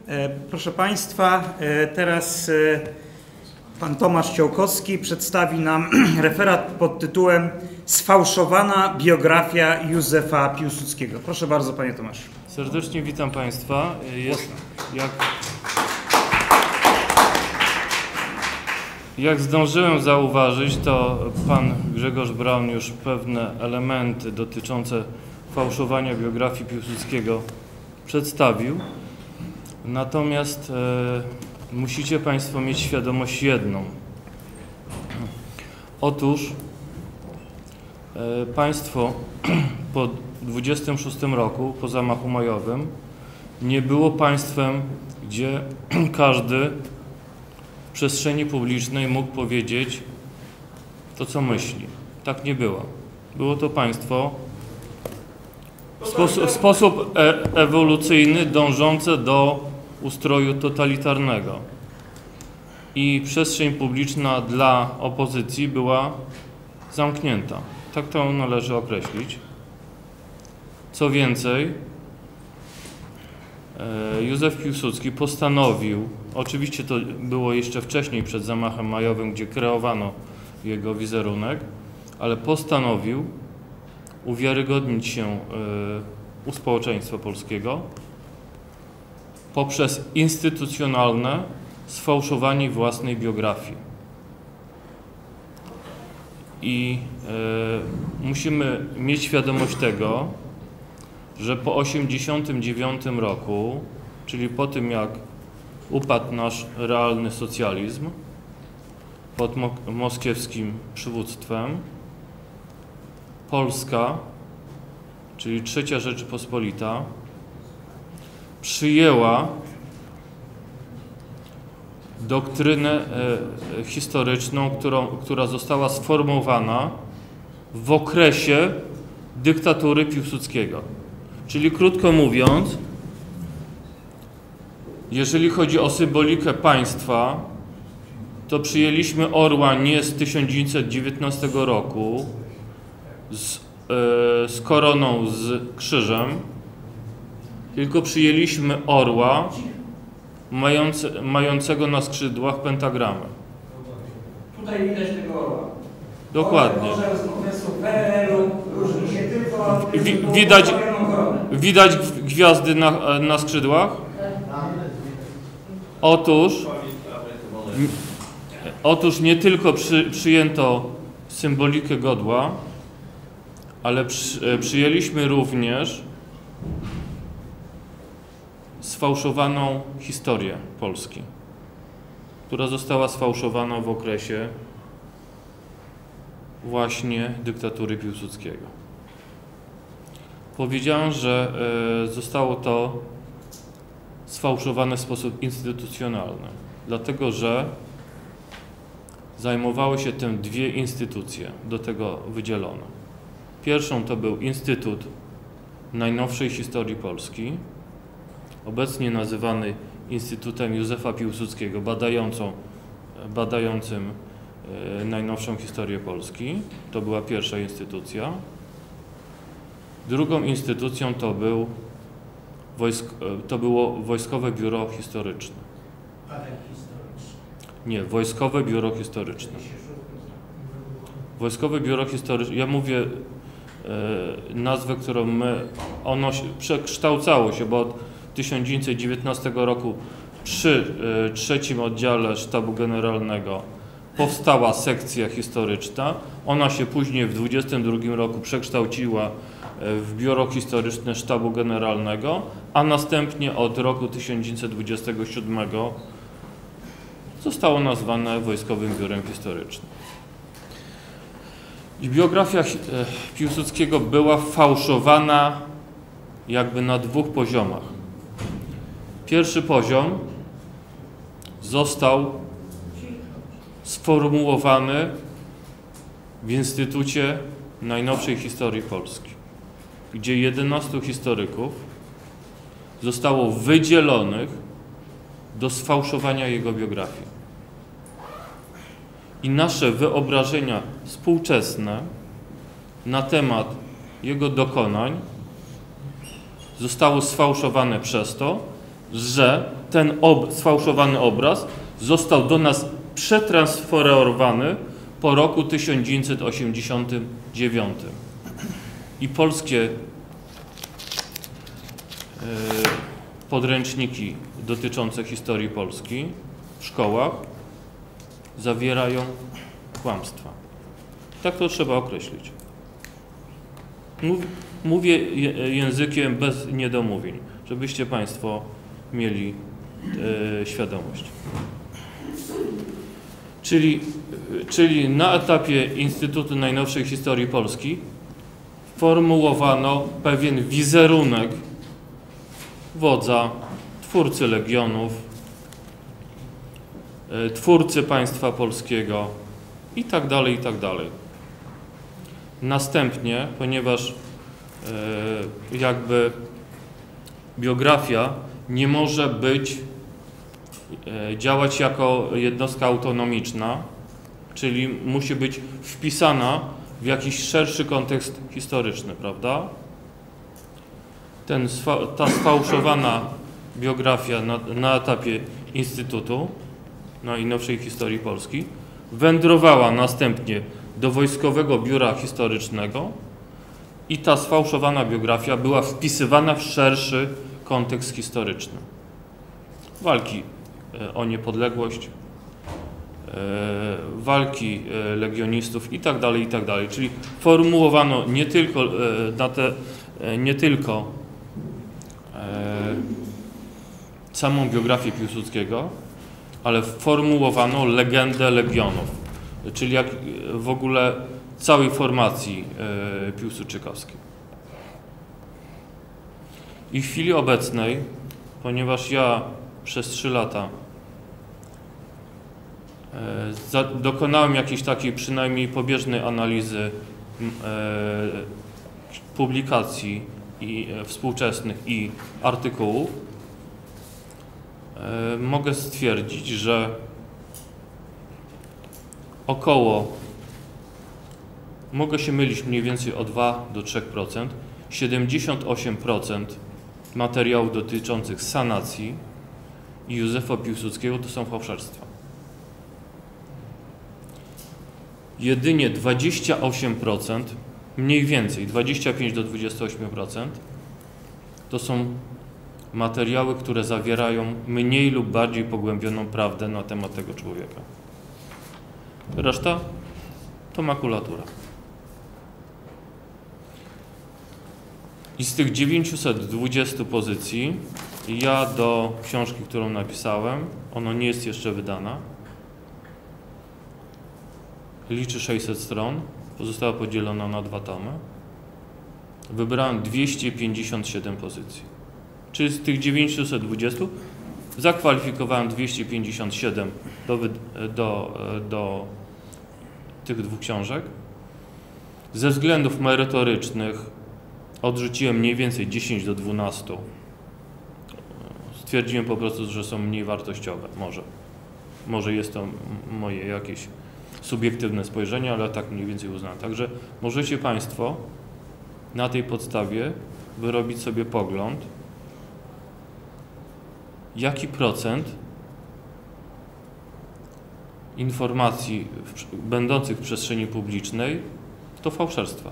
Proszę Państwa, teraz pan Tomasz Ciołkowski przedstawi nam referat pod tytułem Sfałszowana biografia Józefa Piłsudskiego. Proszę bardzo, panie Tomaszu. Serdecznie witam Państwa. Jak zdążyłem zauważyć, to pan Grzegorz Braun już pewne elementy dotyczące fałszowania biografii Piłsudskiego przedstawił. Natomiast musicie Państwo mieć świadomość jedną. Otóż państwo po 26 roku, po zamachu majowym, nie było państwem, gdzie każdy w przestrzeni publicznej mógł powiedzieć to, co myśli. Tak nie było. Było to państwo w sposób ewolucyjny dążące do ustroju totalitarnego. I przestrzeń publiczna dla opozycji była zamknięta. Tak to należy określić. Co więcej, Józef Piłsudski postanowił, oczywiście to było jeszcze wcześniej, przed zamachem majowym, gdzie kreowano jego wizerunek, ale postanowił uwiarygodnić się u społeczeństwa polskiego poprzez instytucjonalne sfałszowanie własnej biografii. I musimy mieć świadomość tego, że po 1989 roku, czyli po tym, jak upadł nasz realny socjalizm pod moskiewskim przywództwem, Polska, czyli Trzecia Rzeczypospolita, przyjęła doktrynę historyczną, która została sformułowana w okresie dyktatury Piłsudskiego. Czyli krótko mówiąc, jeżeli chodzi o symbolikę państwa, to przyjęliśmy orła nie z 1919 roku z koroną, z krzyżem, tylko przyjęliśmy orła mającego na skrzydłach pentagramę. Tutaj widać tego orła. Dokładnie. Orzeł z okresu PRL-u różni się tylko... Widać gwiazdy na skrzydłach? Otóż nie tylko przyjęto symbolikę godła, ale przyjęliśmy również sfałszowaną historię Polski, która została sfałszowana w okresie właśnie dyktatury Piłsudskiego. Powiedziałem, że zostało to sfałszowane w sposób instytucjonalny, dlatego że zajmowały się tym dwie instytucje do tego wydzielone. Pierwszą to był Instytut Najnowszej Historii Polski, obecnie nazywany Instytutem Józefa Piłsudskiego, badającym najnowszą historię Polski. To była pierwsza instytucja. Drugą instytucją to było Wojskowe Biuro Historyczne. Nie, Wojskowe Biuro Historyczne. Wojskowe Biuro Historyczne, ja mówię nazwę, którą ono przekształcało się, bo od 1919 roku przy trzecim oddziale Sztabu Generalnego powstała sekcja historyczna. Ona się później w 1922 roku przekształciła w Biuro Historyczne Sztabu Generalnego, a następnie od roku 1927 zostało nazwane Wojskowym Biurem Historycznym. I biografia Piłsudskiego była fałszowana jakby na dwóch poziomach. Pierwszy poziom został sformułowany w Instytucie Najnowszej Historii Polski, gdzie 11 historyków zostało wydzielonych do sfałszowania jego biografii. I nasze wyobrażenia współczesne na temat jego dokonań zostało sfałszowane przez to, że ten sfałszowany obraz został do nas przetransferowany po roku 1989 i polskie podręczniki dotyczące historii Polski w szkołach zawierają kłamstwa. Tak to trzeba określić. Mówię językiem bez niedomówień, żebyście Państwo mieli świadomość. Czyli na etapie Instytutu Najnowszej Historii Polski formułowano pewien wizerunek wodza, twórcy Legionów, twórcy państwa polskiego i tak dalej, i tak dalej. Następnie, ponieważ jakby biografia nie może działać jako jednostka autonomiczna, czyli musi być wpisana w jakiś szerszy kontekst historyczny, prawda? Ta sfałszowana biografia na etapie Instytutu Najnowszej Historii Polski wędrowała następnie do Wojskowego Biura Historycznego i ta sfałszowana biografia była wpisywana w szerszy kontekst historyczny. Walki o niepodległość, walki legionistów i tak dalej, i tak dalej. Czyli formułowano nie tylko samą biografię Piłsudskiego, ale formułowano legendę Legionów, czyli jak w ogóle całej formacji piłsudczykowskiej. I w chwili obecnej, ponieważ ja przez 3 lata dokonałem jakiejś takiej przynajmniej pobieżnej analizy publikacji współczesnych i artykułów, mogę stwierdzić, że mogę się mylić mniej więcej o 2 do 3%, 78% materiałów dotyczących sanacji i Józefa Piłsudskiego to są fałszerstwa. Jedynie 28%, mniej więcej 25 do 28% to są materiały, które zawierają mniej lub bardziej pogłębioną prawdę na temat tego człowieka. Reszta to makulatura. I z tych 920 pozycji ja do książki, którą napisałem, ona nie jest jeszcze wydana, liczy 600 stron, została podzielona na 2 tomy. Wybrałem 257 pozycji. Czyli z tych 920 zakwalifikowałem 257 do tych 2 książek. Ze względów merytorycznych odrzuciłem mniej więcej 10 do 12. Stwierdziłem po prostu, że są mniej wartościowe. Może jest to moje jakieś subiektywne spojrzenie, ale tak mniej więcej uznałem. Także możecie Państwo na tej podstawie wyrobić sobie pogląd, jaki procent informacji będących w przestrzeni publicznej to fałszerstwa.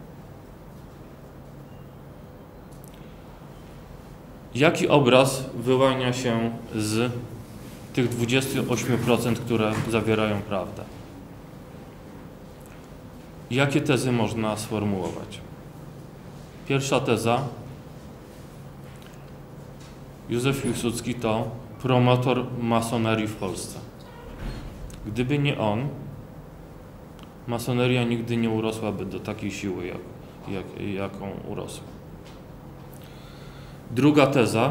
Jaki obraz wyłania się z tych 28%, które zawierają prawdę? Jakie tezy można sformułować? Pierwsza teza. Józef Piłsudski to promotor masonerii w Polsce. Gdyby nie on, masoneria nigdy nie urosłaby do takiej siły, jaką urosła. Druga teza.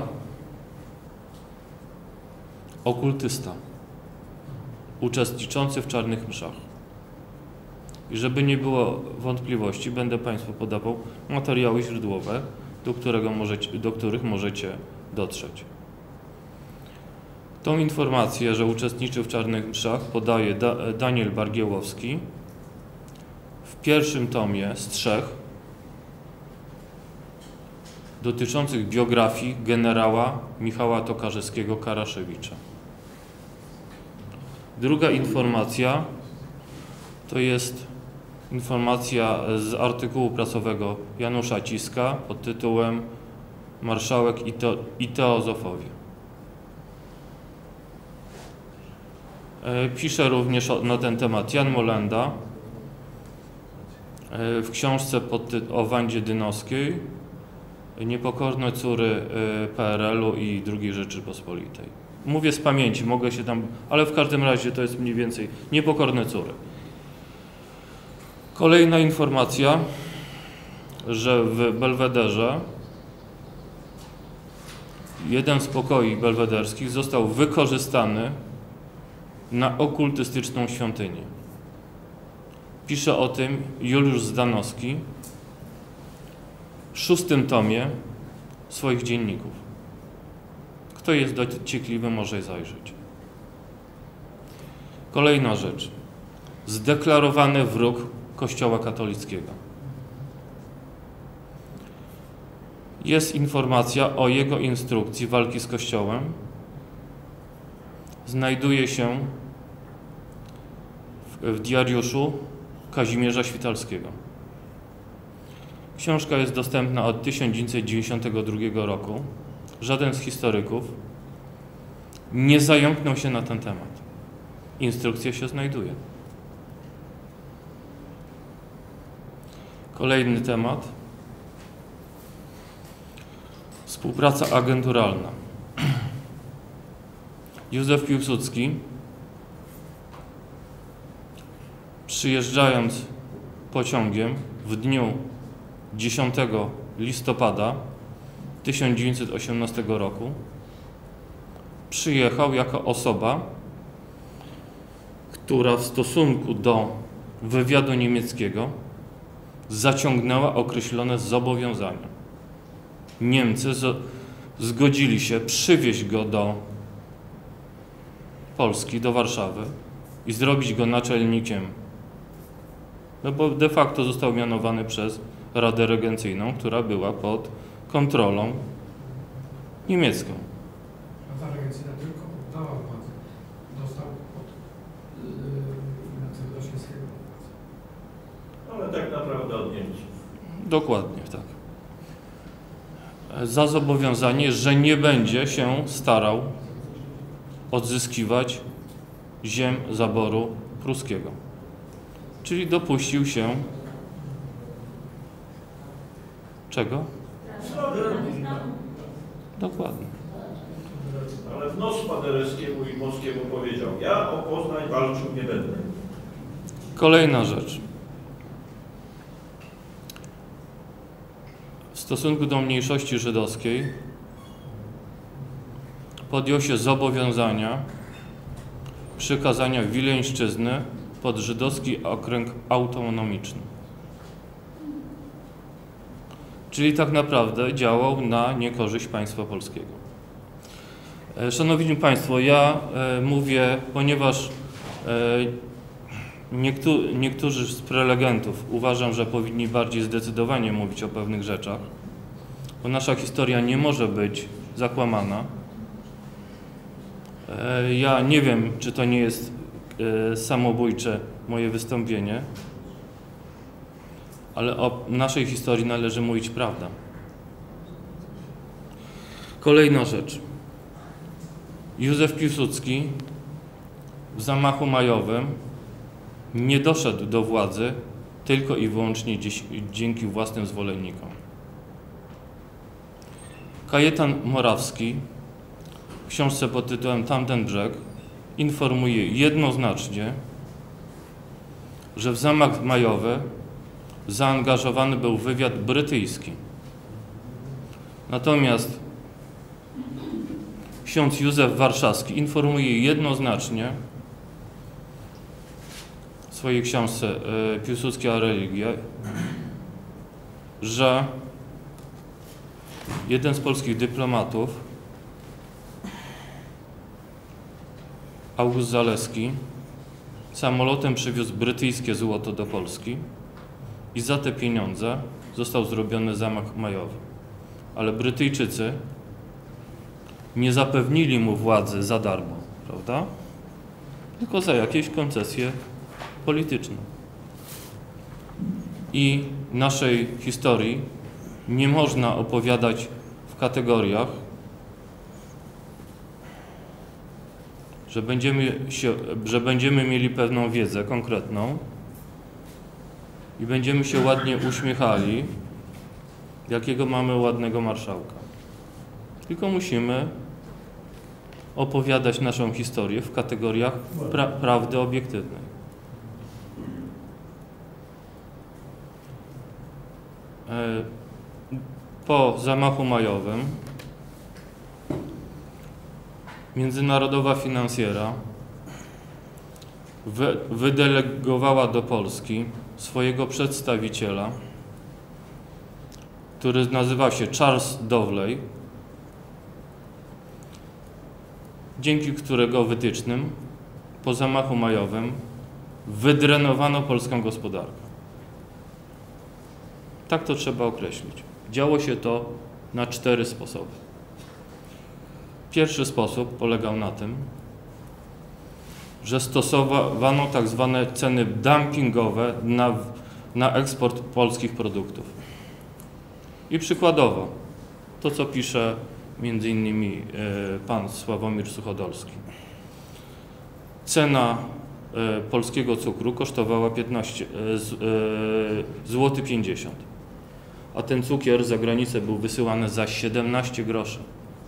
Okultysta, uczestniczący w czarnych mszach. I żeby nie było wątpliwości, będę Państwu podawał materiały źródłowe, do których możecie dotrzeć. Tą informację, że uczestniczył w czarnych mszach, podaje Daniel Bargiełowski w pierwszym tomie z 3. dotyczących biografii generała Michała Tokarzewskiego-Karaszewicza. Druga informacja to jest informacja z artykułu prasowego Janusza Ciska pod tytułem Marszałek i Teozofowie. Pisze również na ten temat Jan Molenda w książce o Wandzie Dynowskiej Niepokorne córy PRL-u i II Rzeczypospolitej. Mówię z pamięci, mogę się tam, ale w każdym razie to jest mniej więcej Niepokorne córy. Kolejna informacja, że w Belwederze jeden z pokoi belwederskich został wykorzystany na okultystyczną świątynię. Pisze o tym Juliusz Zdanowski w 6. tomie swoich dzienników. Kto jest dociekliwy, może zajrzeć. Kolejna rzecz. Zdeklarowany wróg Kościoła katolickiego. Jest informacja o jego instrukcji walki z Kościołem. Znajduje się w diariuszu Kazimierza Świtalskiego. Książka jest dostępna od 1992 roku. Żaden z historyków nie zająknął się na ten temat. Instrukcja się znajduje. Kolejny temat. Współpraca agenturalna. Józef Piłsudski, przyjeżdżając pociągiem w dniu 10 listopada 1918 roku, przyjechał jako osoba, która w stosunku do wywiadu niemieckiego zaciągnęła określone zobowiązania. Niemcy zgodzili się przywieźć go do Polski, do Warszawy i zrobić go naczelnikiem, no bo de facto został mianowany przez Radę Regencyjną, która była pod kontrolą niemiecką. Rada Regencyjna tylko oddała władzę. Dostał od Ignacego Daszyńskiego. Ale tak naprawdę od Niemców. Dokładnie, tak. Za zobowiązanie, że nie będzie się starał odzyskiwać ziem zaboru pruskiego. Czyli dopuścił się czego? Dokładnie. Ale w nos Paderewskiemu i Moskiemu powiedział: ja o Poznań walczył nie będę. Kolejna rzecz. W stosunku do mniejszości żydowskiej podjął się zobowiązania przekazania Wileńszczyzny pod żydowski okręg autonomiczny. Czyli tak naprawdę działał na niekorzyść państwa polskiego. Szanowni Państwo, ja mówię, ponieważ niektórzy z prelegentów uważam, że powinni bardziej zdecydowanie mówić o pewnych rzeczach, bo nasza historia nie może być zakłamana. Ja nie wiem, czy to nie jest samobójcze moje wystąpienie, ale o naszej historii należy mówić prawdę. Kolejna rzecz. Józef Piłsudski w zamachu majowym nie doszedł do władzy tylko i wyłącznie dzięki własnym zwolennikom. Kajetan Morawski w książce pod tytułem Tamten brzeg informuje jednoznacznie, że w zamach majowy zaangażowany był wywiad brytyjski. Natomiast ksiądz Józef Warszawski informuje jednoznacznie w swojej książce Piłsudski a religia, że jeden z polskich dyplomatów, August Zaleski, samolotem przywiózł brytyjskie złoto do Polski i za te pieniądze został zrobiony zamach majowy. ale Brytyjczycy nie zapewnili mu władzy za darmo, prawda? Tylko za jakieś koncesje polityczne. I naszej historii nie można opowiadać w kategoriach, że będziemy mieli pewną wiedzę konkretną i będziemy się ładnie uśmiechali, jakiego mamy ładnego marszałka. Tylko musimy opowiadać naszą historię w kategoriach prawdy obiektywnej. Po zamachu majowym międzynarodowa finansjera wydelegowała do Polski swojego przedstawiciela, który nazywał się Charles Dowley, dzięki którego wytycznym po zamachu majowym wydrenowano polską gospodarkę. Tak to trzeba określić. Działo się to na 4 sposoby. Pierwszy sposób polegał na tym, że stosowano tak zwane ceny dumpingowe na eksport polskich produktów. I przykładowo, to co pisze między innymi pan Sławomir Suchodolski. Cena polskiego cukru kosztowała 15 zł 50, a ten cukier za granicę był wysyłany za 17 groszy.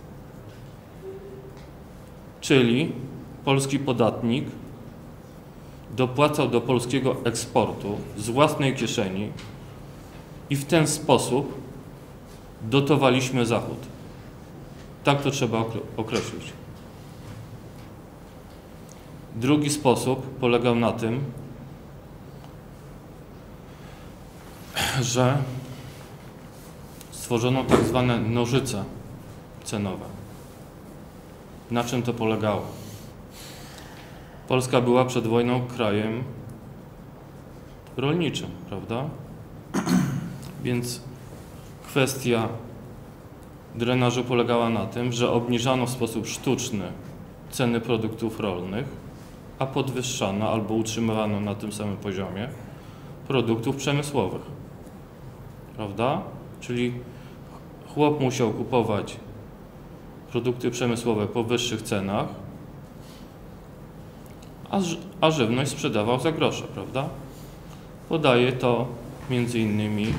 Czyli polski podatnik dopłacał do polskiego eksportu z własnej kieszeni i w ten sposób dotowaliśmy Zachód. Tak to trzeba określić. Drugi sposób polegał na tym, że stworzono tak zwane nożyce cenowe. Na czym to polegało? Polska była przed wojną krajem rolniczym, prawda? Więc kwestia drenażu polegała na tym, że obniżano w sposób sztuczny ceny produktów rolnych, a podwyższano albo utrzymywano na tym samym poziomie produktów przemysłowych. Prawda? Czyli chłop musiał kupować produkty przemysłowe po wyższych cenach, a żywność sprzedawał za grosze, prawda? Podaje to między innymi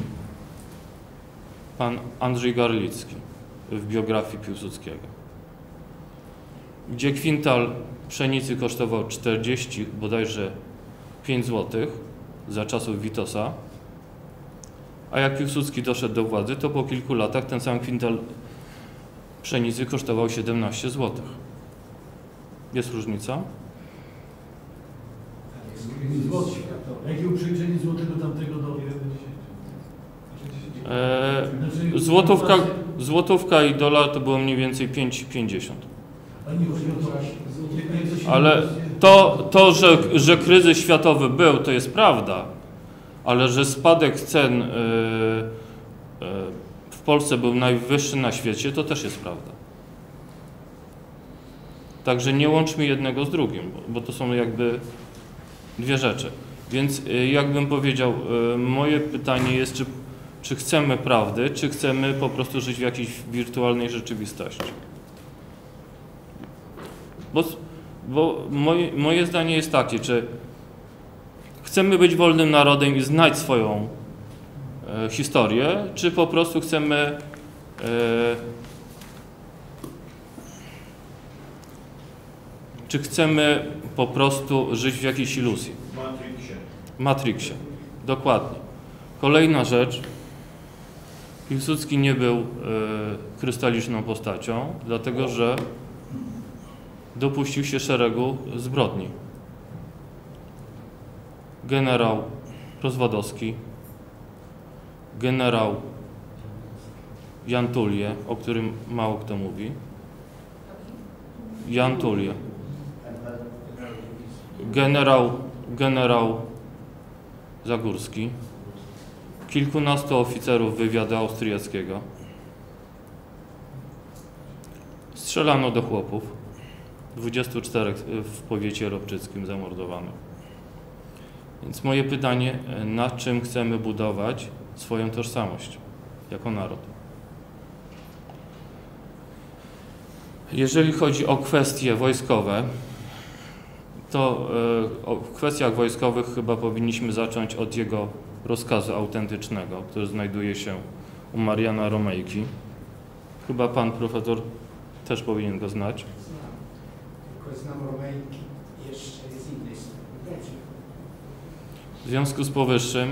pan Andrzej Garlicki w biografii Piłsudskiego, gdzie kwintal pszenicy kosztował 40, bodajże 5 zł za czasów Witosa, a jak Piłsudski doszedł do władzy, to po kilku latach ten sam kwintal pszenicy kosztował 17 zł. Jest różnica? Jakie uprzedzenie złotego tamtego do... Złotówka i dolar to było mniej więcej 5,50. Ale nie chodzi o to, ale że kryzys światowy był, to jest prawda, ale że spadek cen w Polsce był najwyższy na świecie, to też jest prawda. Także nie łączmy jednego z drugim, bo to są jakby dwie rzeczy. Więc jakbym powiedział, moje pytanie jest, czy chcemy prawdy, czy chcemy po prostu żyć w jakiejś wirtualnej rzeczywistości. Bo moje zdanie jest takie, czy chcemy być wolnym narodem i znać swoją historię, czy po prostu chcemy po prostu żyć w jakiejś iluzji. Matrixie. Dokładnie. Kolejna rzecz. Piłsudski nie był krystaliczną postacią, dlatego że dopuścił się szeregu zbrodni. Generał Rozwadowski, generał Jan Tullie, o którym mało kto mówi. Jan Tullie. Generał Zagórski. Kilkunastu oficerów wywiadu austriackiego. Strzelano do chłopów. 24 w powiecie ropczyckim zamordowano. Więc moje pytanie, na czym chcemy budować swoją tożsamość jako naród? Jeżeli chodzi o kwestie wojskowe, to w kwestiach wojskowych chyba powinniśmy zacząć od jego rozkazu autentycznego, który znajduje się u Mariana Romejki. Chyba pan profesor też powinien go znać. Tylko znam Romejki, jeszcze z innej strony. W związku z powyższym,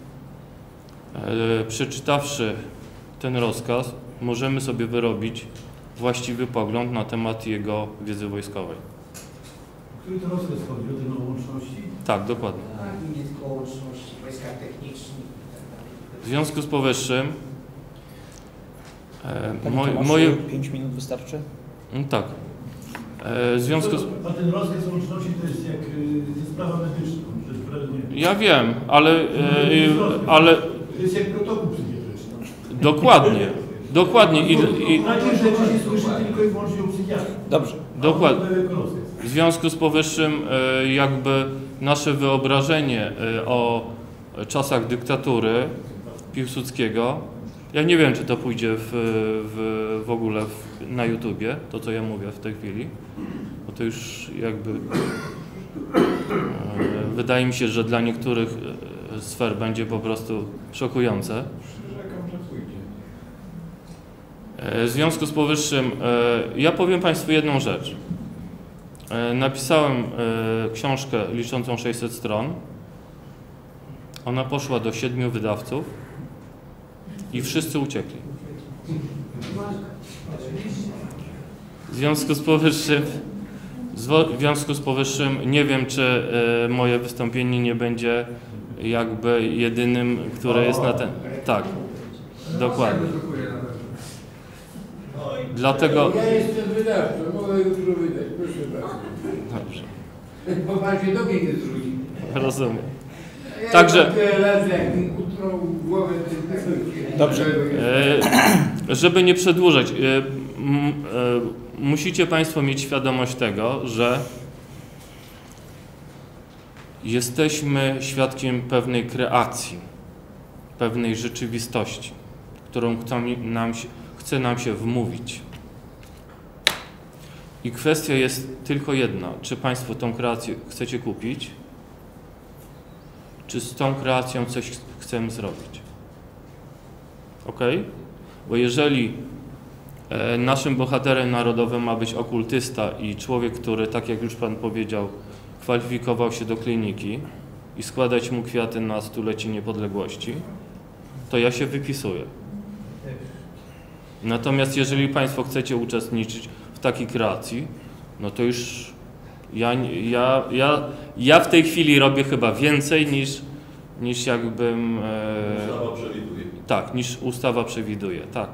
przeczytawszy ten rozkaz, możemy sobie wyrobić właściwy pogląd na temat jego wiedzy wojskowej. Który to rozkaz chodzi? O tym o łączności? Tak, dokładnie. Tak, i nie tylko o łączności, wojskach technicznych i tak dalej. W związku z powyższym, Panie Tomaszu, moje... 5 minut wystarczy? Tak. W związku z... A ten rozkaz o łączności to jest jak sprawa medyczna. To jest prawnie... Ja wiem, ale... To jest jak protokół psychiatryczny. Dokładnie. Dokładnie. Takie rzeczy się słyszy tylko i wyłącznie u psychiatry. Dobrze. Dokładnie. W związku z powyższym jakby nasze wyobrażenie o czasach dyktatury Piłsudskiego, ja nie wiem, czy to pójdzie w ogóle na YouTubie, to co ja mówię w tej chwili, bo to już jakby wydaje mi się, że dla niektórych sfer będzie po prostu szokujące. W związku z powyższym ja powiem Państwu jedną rzecz. Napisałem książkę liczącą 600 stron. Ona poszła do 7 wydawców i wszyscy uciekli. W związku z powyższym nie wiem, czy moje wystąpienie nie będzie jakby jedynym, które jest na ten... Tak, dokładnie. Dlatego... Ja jestem wydawcą, mogę jutro wydać, proszę bardzo. Dobrze, Bo pan się do mnie nie zwróci. rozumiem. Ja Także- mam tyle lat, jak mi utrą głowę, to Dobrze. Żeby nie przedłużać, musicie Państwo mieć świadomość tego, że jesteśmy świadkiem pewnej kreacji, pewnej rzeczywistości, którą chce nam się wmówić. I kwestia jest tylko jedna, czy Państwo tą kreację chcecie kupić, czy z tą kreacją coś chcemy zrobić. Ok? Bo jeżeli naszym bohaterem narodowym ma być okultysta i człowiek, który, tak jak już Pan powiedział, kwalifikował się do kliniki i składać mu kwiaty na 100-lecie niepodległości, to ja się wypisuję. Natomiast jeżeli Państwo chcecie uczestniczyć w takiej kreacji, no to już ja w tej chwili robię chyba więcej niż jakbym... Ustawa przewiduje. Tak, niż ustawa przewiduje, tak.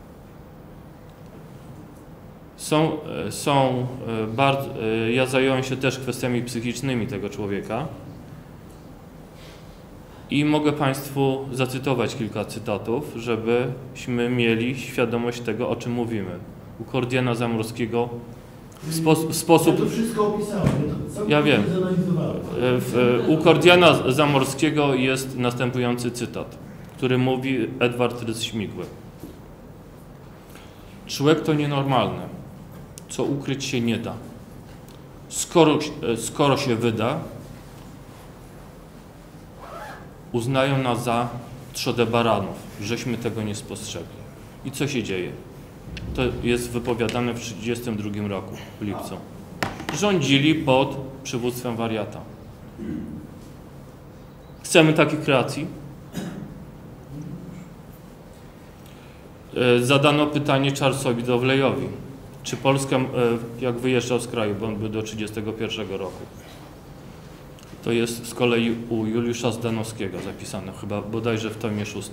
Ja zająłem się też kwestiami psychicznymi tego człowieka i mogę Państwu zacytować kilka cytatów, żebyśmy mieli świadomość tego, o czym mówimy. U Kordiana Zamorskiego w sposób... Ja to wszystko opisałem. Ja wiem. Zanalizowałem. U Kordiana Zamorskiego jest następujący cytat, który mówi Edward Rys-Śmigły. Człowiek to nienormalne, co ukryć się nie da. Skoro się wyda, uznają nas za trzodę baranów, żeśmy tego nie spostrzegli. I co się dzieje? To jest wypowiadane w 1932 roku, w lipcu. Rządzili pod przywództwem wariata. Chcemy takiej kreacji? Zadano pytanie Charlesowi Dowleyowi, czy Polska, jak wyjeżdżał z kraju, bo on był do 1931 roku. To jest z kolei u Juliusza Zdanowskiego zapisane, chyba bodajże w tomie 6.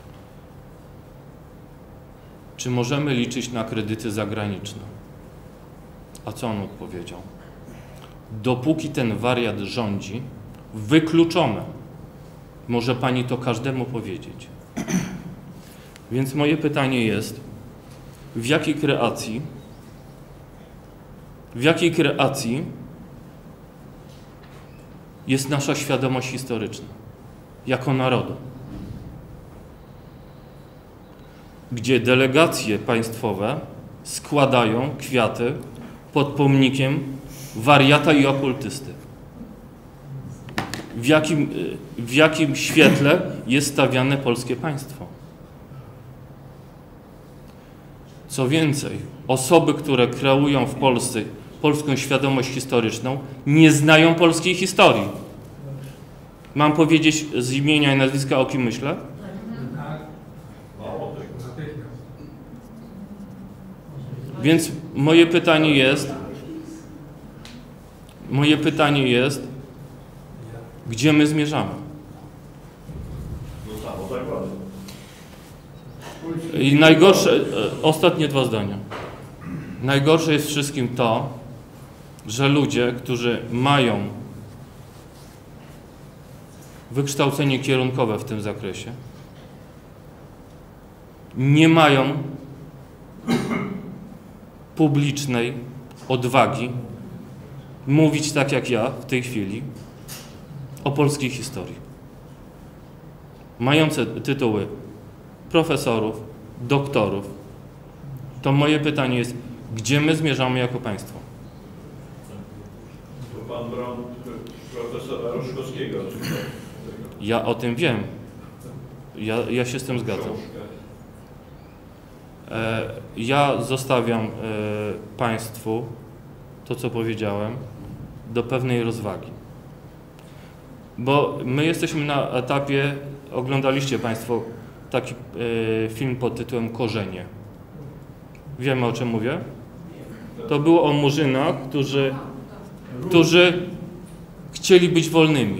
Czy możemy liczyć na kredyty zagraniczne? A co on odpowiedział? Dopóki ten wariat rządzi, wykluczone. Może pani to każdemu powiedzieć. Więc moje pytanie jest, w jakiej kreacji w jakiej kreacji jest nasza świadomość historyczna jako narodu. Gdzie delegacje państwowe składają kwiaty pod pomnikiem wariata i okultysty. W jakim świetle jest stawiane polskie państwo? Co więcej, osoby, które kreują w Polsce polską świadomość historyczną, nie znają polskiej historii. Mam powiedzieć z imienia i nazwiska, o kim myślę? Mało tego. Więc moje pytanie jest, gdzie my zmierzamy? No samo zakłady. I najgorsze, ostatnie 2 zdania. Najgorsze jest wszystkim to, że ludzie, którzy mają wykształcenie kierunkowe w tym zakresie, nie mają publicznej odwagi mówić tak jak ja w tej chwili o polskiej historii. Mające tytuły profesorów, doktorów, to moje pytanie jest, gdzie my zmierzamy jako państwo? To pan brał profesora Ruszkowskiego. Ja o tym wiem. Ja się z tym zgadzam. Ja zostawiam państwu to, co powiedziałem, do pewnej rozwagi. Bo my jesteśmy na etapie, oglądaliście państwo taki film pod tytułem Korzenie. Wiemy, o czym mówię? To było o murzynach, którzy chcieli być wolnymi.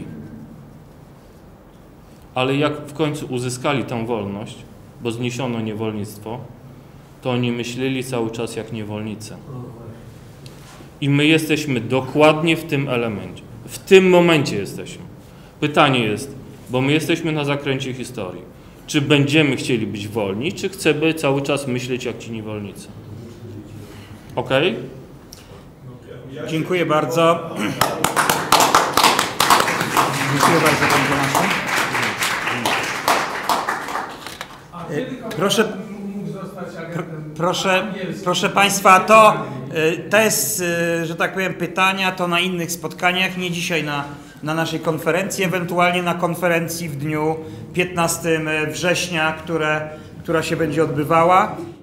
Ale jak w końcu uzyskali tę wolność, bo zniesiono niewolnictwo, to oni myśleli cały czas jak niewolnicy. I my jesteśmy dokładnie w tym elemencie. W tym momencie jesteśmy. Pytanie jest, bo my jesteśmy na zakręcie historii. Czy będziemy chcieli być wolni, czy chcemy cały czas myśleć jak ci niewolnicy? Ok? Dziękuję bardzo. Dziękuję bardzo, panie Tomaszu. Proszę, proszę Państwa, to jest, że tak powiem, pytania, to na innych spotkaniach, nie dzisiaj na naszej konferencji, ewentualnie na konferencji w dniu 15 września, która się będzie odbywała.